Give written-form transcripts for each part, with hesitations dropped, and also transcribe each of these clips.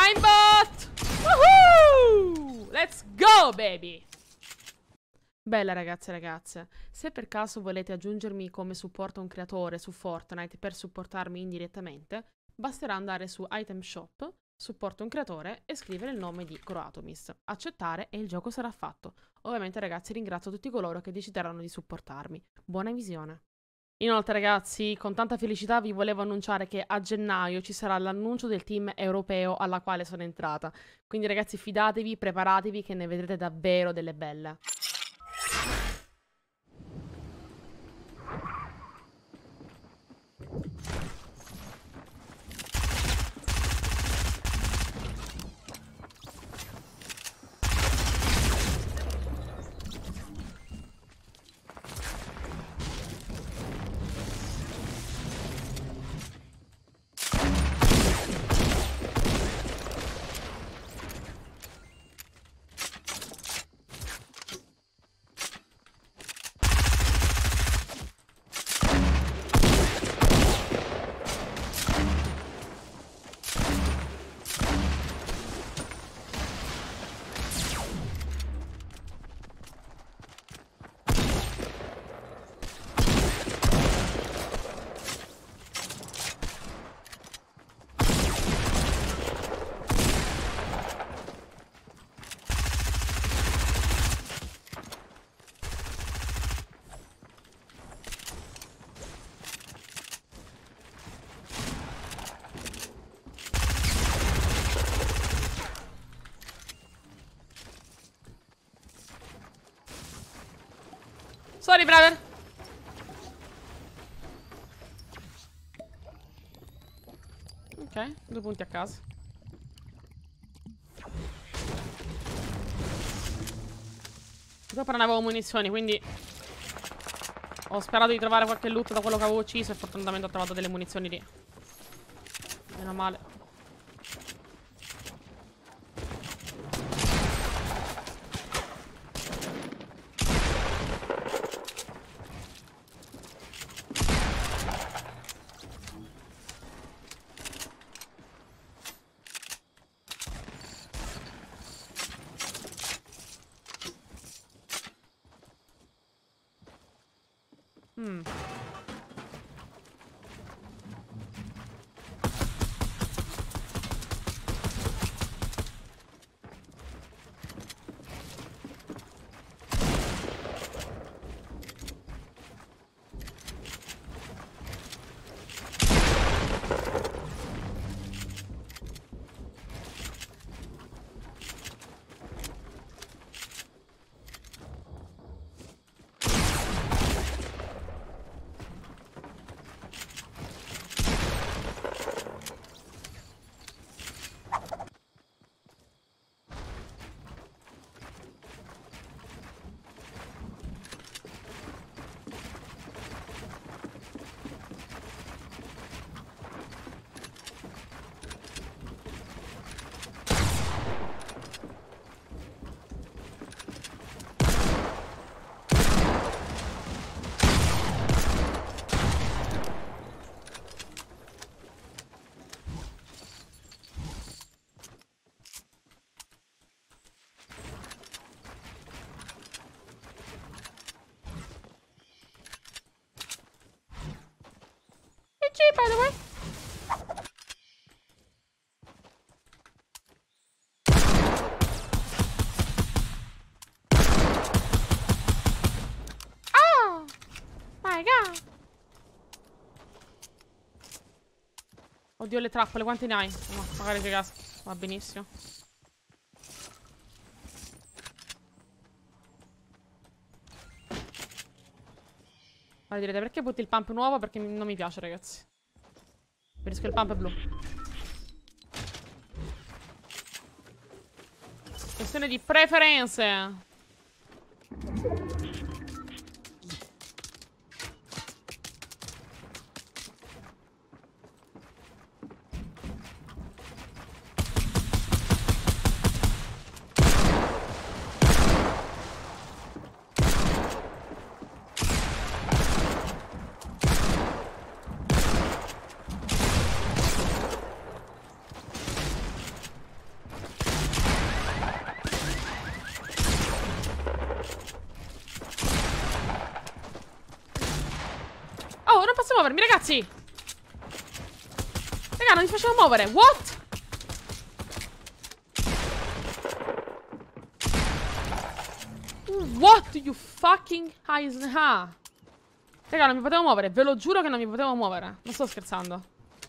Aimbot! Woohoo! Let's go, baby! Bella ragazze e ragazze, se per caso volete aggiungermi come supporto a un creatore su Fortnite per supportarmi indirettamente, basterà andare su Item Shop, supporto un creatore e scrivere il nome di Croatomis. Accettare e il gioco sarà fatto. Ovviamente ragazzi ringrazio tutti coloro che decideranno di supportarmi. Buona visione. Inoltre ragazzi, con tanta felicità vi volevo annunciare che a gennaio ci sarà l'annuncio del team europeo alla quale sono entrata. Quindi ragazzi fidatevi, preparatevi che ne vedrete davvero delle belle. Sorry, brother. Ok, 2 punti a casa. Dopo non avevo munizioni, quindi ho sperato di trovare qualche loot da quello che avevo ucciso e fortunatamente ho trovato delle munizioni lì. Meno male. By the way. Oh my god. Oddio le trappole, quante ne hai? No, magari che gas. Va benissimo. Allora direte perché butti il pump nuovo? Perché non mi piace ragazzi. Preferisco il pump blu. Questione di preferenze. ragazzi! Raga, non mi facciamo muovere. What? What you fucking eyes? Raga, non mi potevo muovere. Ve lo giuro che non mi potevo muovere. Non sto scherzando.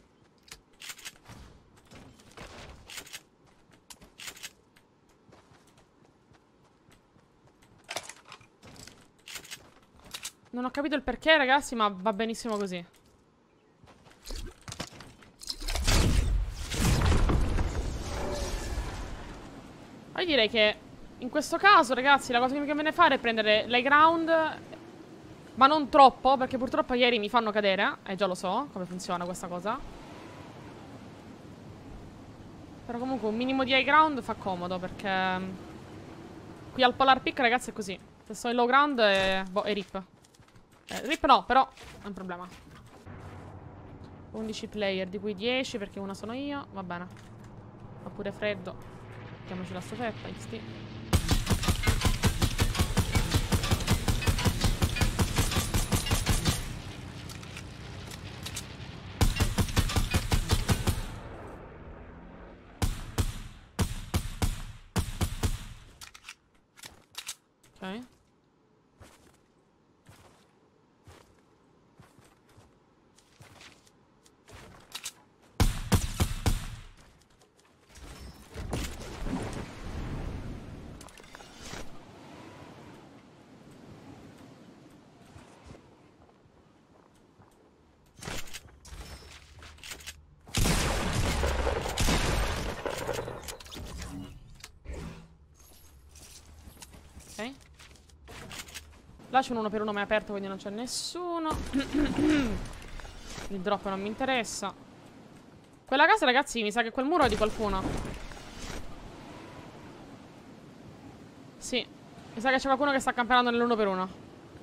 Non ho capito il perché, ragazzi, ma va benissimo così. Io direi che in questo caso, ragazzi, la cosa che mi conviene fare è prendere l'high ground, ma non troppo, perché purtroppo ieri mi fanno cadere. E già lo so come funziona questa cosa. Però comunque un minimo di high ground fa comodo, perché qui al Polar Peak, ragazzi, è così. Se sto in low ground è rip. Rip no, però è un problema. 11 player, di cui 10 perché una sono io. Va bene. Fa pure freddo. Mettiamoci la stufetta, XT. Ok. Ok. Là c'è un 1 per 1 ma è aperto, quindi non c'è nessuno. Il drop non mi interessa. Quella casa, ragazzi, mi sa che quel muro è di qualcuno. Sì. Mi sa che c'è qualcuno che sta camperando nell'1 per 1.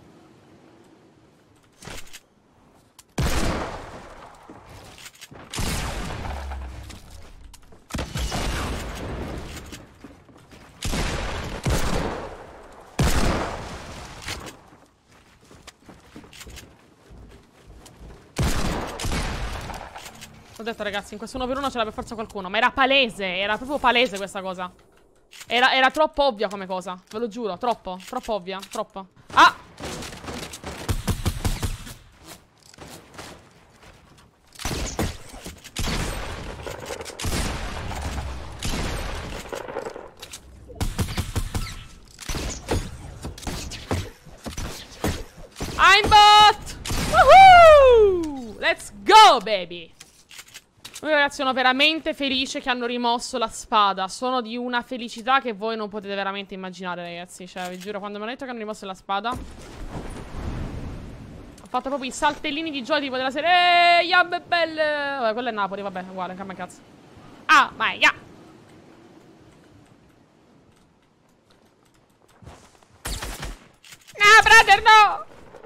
Ho detto, ragazzi, in questo 1 per 1 c'era per forza qualcuno. Ma era palese, era proprio palese questa cosa. Era troppo ovvia come cosa. Ve lo giuro, troppo ovvia, troppo. Ah! Aimbot! Woohoo! Let's go, baby! Ragazzi, sono veramente felice che hanno rimosso la spada. Sono di una felicità che voi non potete veramente immaginare, ragazzi. Cioè, vi giuro, quando mi hanno detto che hanno rimosso la spada, ho fatto proprio i saltellini di gioia tipo della serie. Eeeh, belle. Vabbè, quello è Napoli, vabbè, uguale, che a me cazzo. Ah, ma ya. No, brother, no.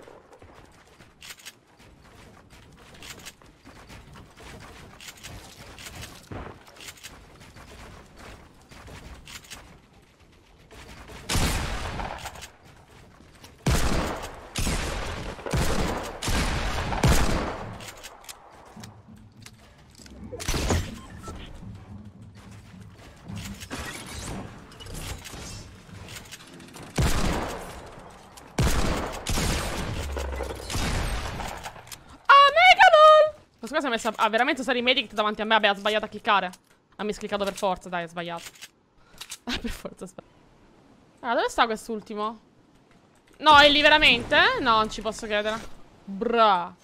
Questa cosa si è messa. Ha veramente usare i medic davanti a me. Vabbè, ha sbagliato a cliccare. Ha miscliccato per forza, dai, ha sbagliato. Per forza, aspetta. Ah, dove sta quest'ultimo? No, è lì veramente? No, non ci posso credere. Bra.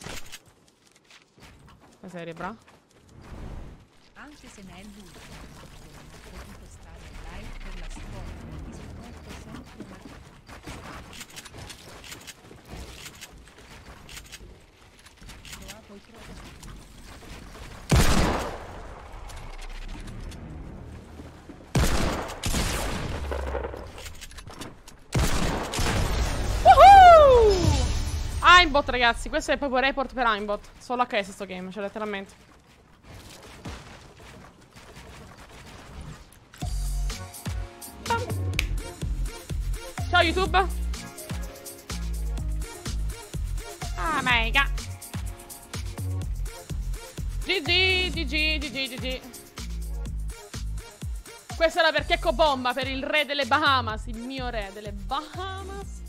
Che serie, bra? Anche se ne è l'ultimo, non ho potuto stare live per la scuola, ti supporto sempre una... Poi trovo. Aimbot, ragazzi, questo è proprio report per Aimbot. Solo HS sto game, cioè letteralmente. Ciao YouTube. Oh my god. GG, GG, GG, GG. Questa era per Checco Bomba, per il re delle Bahamas, il mio re delle Bahamas.